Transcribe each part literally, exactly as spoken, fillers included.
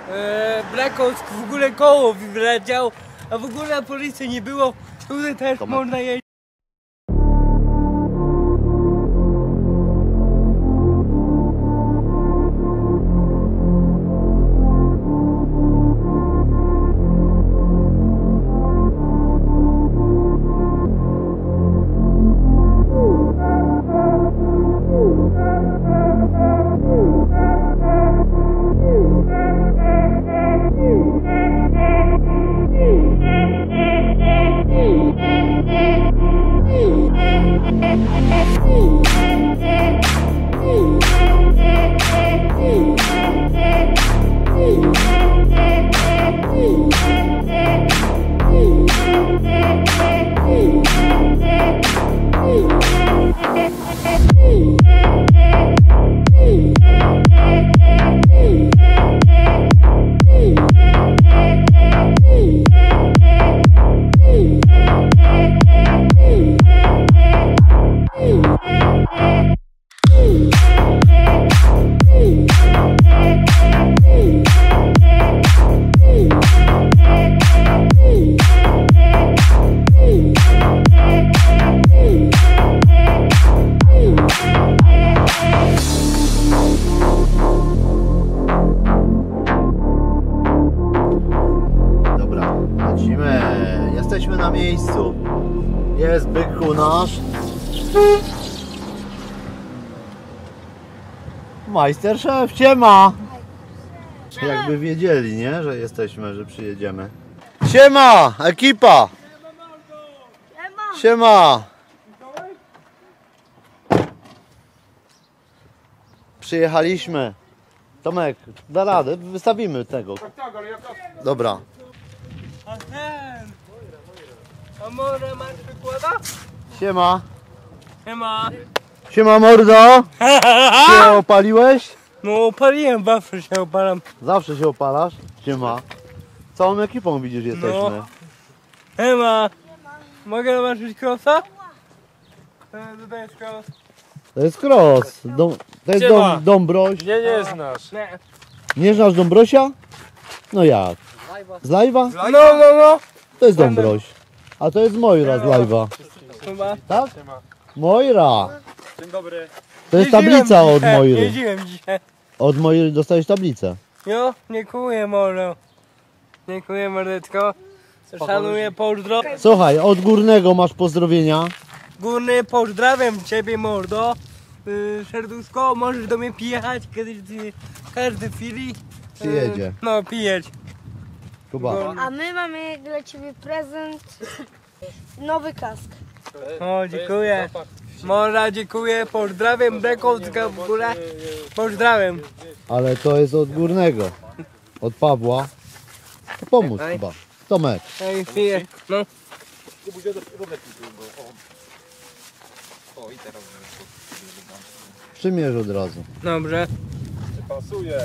Eee, Blackout w ogóle koło wyleciał, a w ogóle na policji nie było. Tutaj też Tomek. można jeździć. Jesteśmy na miejscu. Jest byku nasz. Majster szef, siema! Jakby wiedzieli, nie? Że jesteśmy, że przyjedziemy. Siema, ekipa! Siema! Przyjechaliśmy. Tomek, da radę, wystawimy tego. Dobra. A ten! A może masz przykłada? Siema. Siema. Siema mordo. Się opaliłeś? No opaliłem, zawsze się opalam. Zawsze się opalasz? Siema. Całą ekipą widzisz jesteśmy. No. Siema. Mogę zobaczyć krosa? Tutaj jest kros. To jest cross. Dom, to jest dom, Dąbroś. Nie, nie znasz. Nie. Nie znasz Dąbrosia? No jak? Z live'a? No, no, no. To jest Dąbroś. A to jest Moira z live'a. Chyba. Tak? Moira. Dzień dobry. To jest Jeździłem tablica od dzisiaj, Moiry. Jeździłem dzisiaj. Od Moiry dostajesz tablicę. Jo, dziękuję mordo. Dziękuję mordeczko. Szanuję, pozdro. Słuchaj, od Górnego masz pozdrowienia. Górny, pozdrawiam ciebie mordo. Yy, serduszko, możesz do mnie przyjechać kiedyś w każdej chwili. Yy, Przyjedzie. No, pijeć. Kuba. A my mamy dla ciebie prezent. Nowy kask. O, dziękuję. Morda, dziękuję, pozdrawiam, Bekowska w ogóle. Pozdrawiam. Ale to jest od Górnego. Od Pawła. To pomóż Ej. chyba. Tomek. Ej, piję. No. Przymierz od razu. Dobrze. Pasuje.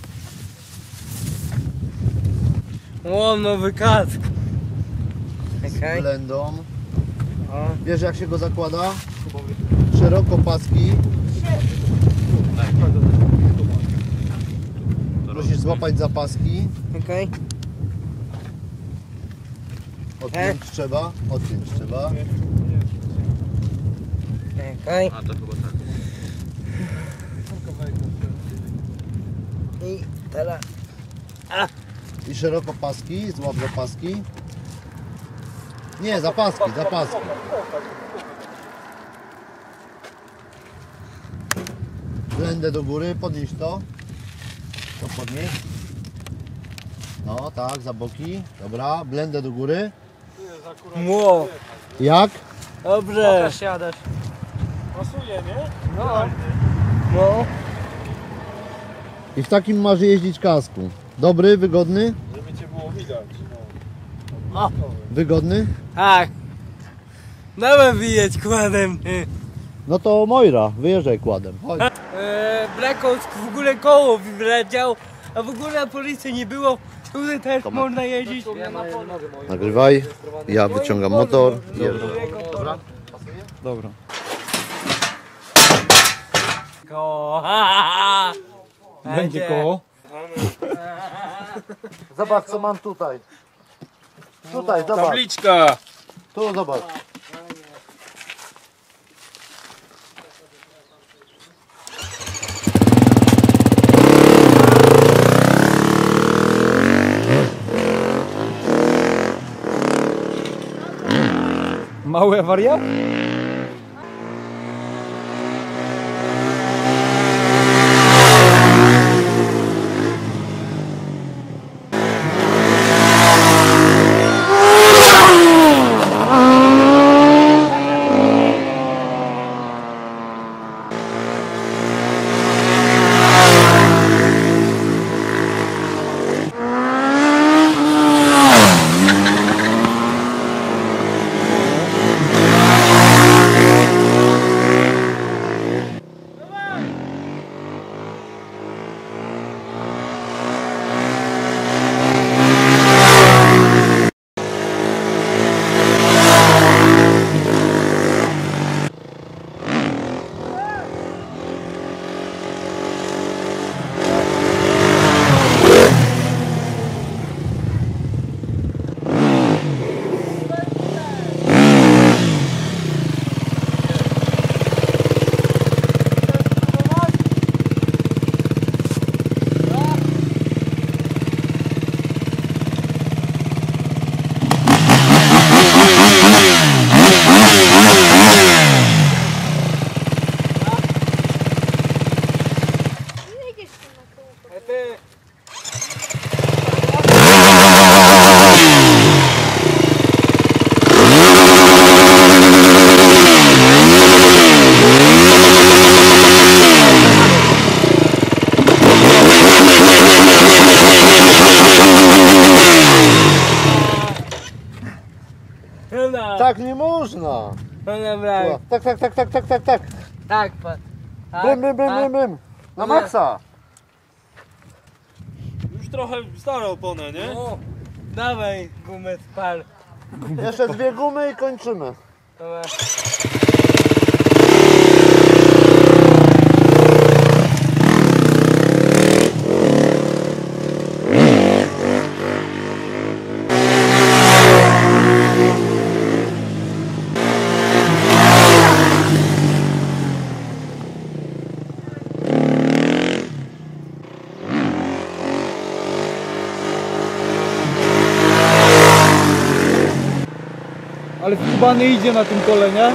O, nowy kask. Z Okej. blendą. O. Wiesz jak się go zakłada? Szeroko paski. Musisz złapać za paski. Okej. Odpiąć trzeba. Odpiąć trzeba. Okej. A to chyba tak. I teraz. I szeroko paski. Złap za paski. Nie, za paski, za paski. Blendę do góry, podnieś to. To podnieś. No tak, za boki. Dobra, blendę do góry. Wow. Jak? Dobrze. Siadasz. Pasuje, nie? No. No. I w takim masz jeździć kasku. Dobry, wygodny? Żeby cię było widać. No. O. Wygodny? Tak. Dawaj wyjedź kładem. No to Moira, wyjeżdżaj kładem. Chodź. Eee, Blackout w ogóle koło wyleciał, a w ogóle na policji nie było. Tutaj też Tomek. można jeździć. Nagrywaj. Ja wyciągam motor. Jeżdżę. Dobra. Dobra. Koło. Będzie koło. Zobacz co mam tutaj. Tutaj, zobacz. Tabliczka! Tu zobacz. Mały wariat? Tak nie można. No dobra. Tak, tak, tak, tak, tak, tak, tak. Tak, pan. Tak, Bym, bym, bym, tak. bym, bym. Na maksa. Już trochę stara opona, nie? No, dawaj gumę spal. Jeszcze dwie gumy i kończymy. Dobra. Ale skubany idzie na tym kole, nie?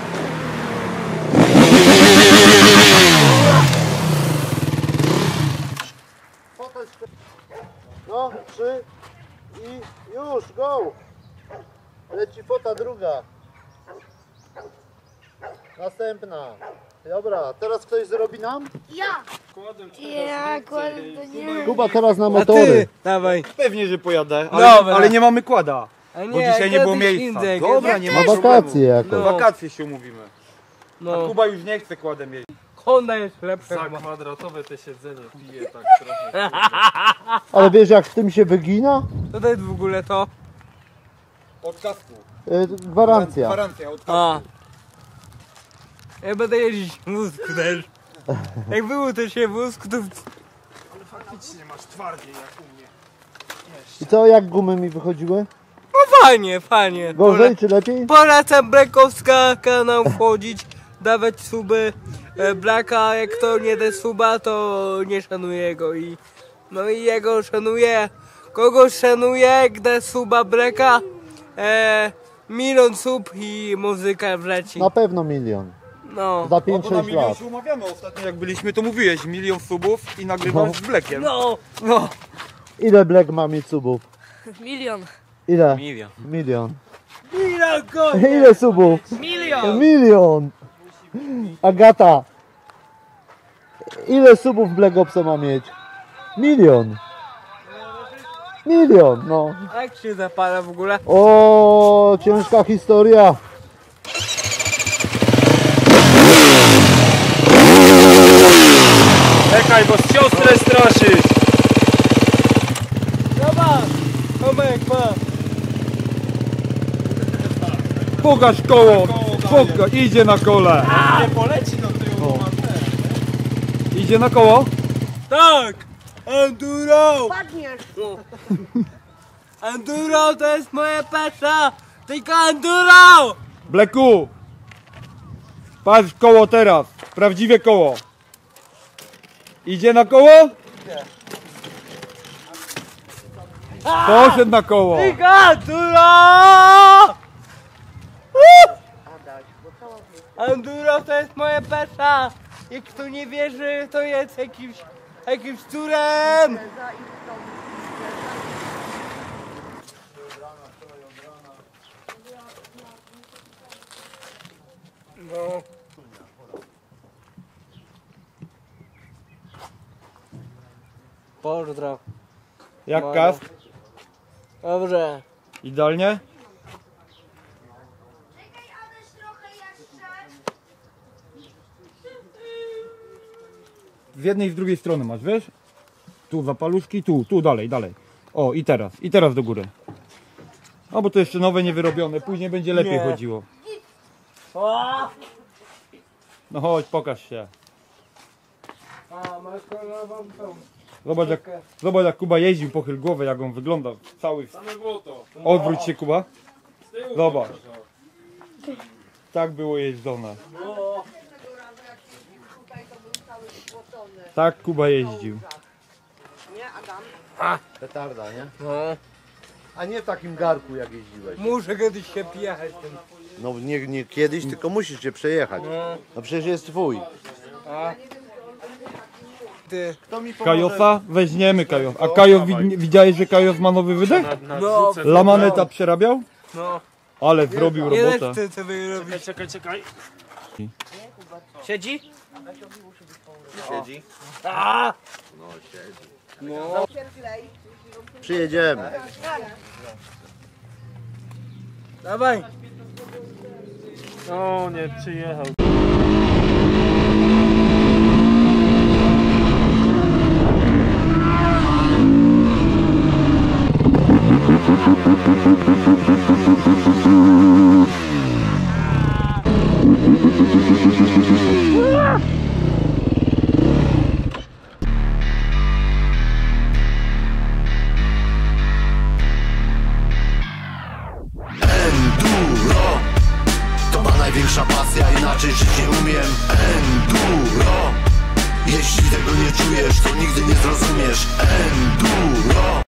No, trzy i już, go! Leci fota druga. Następna. Dobra, teraz ktoś zrobi nam? Ja! Ja kładę to nie. Kuba teraz na A motory. ty, dawaj. Pewnie, że pojadę, ale, Dobra. ale nie mamy kłada. A nie, Bo dzisiaj nie było kiedyś miejsca. indziej, Dobra, kiedyś- nie Na ma wakacje problemu. jakoś. No. Wakacje się umówimy. A No, Kuba już nie chce kładem jeździć. Honda jest lepsza Za chyba. kwadratowe te siedzenie pije tak trochę. Ale wiesz jak w tym się wygina? Co to jest w ogóle to? Od kasku. Yy, gwarancja. Gwarancja od kasku. A. Ja będę jeździć w wózku też. Jak było też się w wózku, to... Faktycznie masz twardziej jak u mnie. I co, jak gumy mi wychodziły? No fajnie, fajnie. Gorzej czy lepiej? Polecam Blackowska kanał wchodzić, dawać suby. E, Blacka, jak kto nie da suba, to nie szanuje go i... No i jego szanuje. Kogo szanuje, jak da suba Blacka? E, milion sub i muzyka wleci. Na pewno milion. No. Za pięć No bo na sześć milion lat. się umawiamy ostatnio jak byliśmy, to mówiłeś milion subów i nagrywasz No. z Blackiem. No. No. Ile Black ma mieć subów? Milion. Ile? Milion. Milion. Milion koń. Ile subów? Milion. Milion! Agata! Ile subów Black Opsa ma mieć? Milion! Milion, no. Jak się zapala w ogóle? O, ciężka historia. Czekaj, bo siostrę straszysz. Zobacz. Tomek, ma. Pokaż koło. Pokaż, idzie na kole. Nie poleci do tyłu. Idzie na koło? Tak. Enduro! Padniesz. Enduro to jest moja pasja! Tylko enduro! Bleku! Patrz koło teraz. Prawdziwe koło. Idzie na koło? Poszedł na koło. Tylko enduro! Enduro to jest moja pasja! Jak kto nie wierzy, to jest jakimś, jakimś cudem! No. Pozdro. Jak Moja. kask? Dobrze. Idealnie? Z jednej i z drugiej strony masz, wiesz? Tu za paluszki, tu, tu dalej, dalej. O i teraz, i teraz do góry. O, bo to jeszcze nowe, niewyrobione, później będzie lepiej Nie. chodziło. O! No chodź, pokaż się. A, masz kolorową tą. Zobacz jak, zobacz jak Kuba jeździł, pochyl głowę, jak on wygląda. Cały. Odwróć się, Kuba. Zobacz. Tak było jeżdżone. Tak Kuba jeździł. Petarda, nie? No. A nie w takim garku jak jeździłeś. Muszę kiedyś się pijać tym. No nie, nie kiedyś, tylko musisz się przejechać. No przecież jest twój. A? Ty. Kto mi pomoże? Kajosa? Weźmiemy Kajosa. A Kajow, wi- widziałeś, że Kajos ma nowy wydech? No, Lamaneta przerabiał? no. Ale zrobił Nie robotę. chcę sobie robić. Czekaj, czekaj. Siedzi? Siedzi? A! Przyjedziemy. Dawaj. O, nie przyjechał. Enduro to ma największa pasja, inaczej żyć nie umiem. Enduro, jeśli tego nie czujesz, to nigdy nie zrozumiesz. Enduro.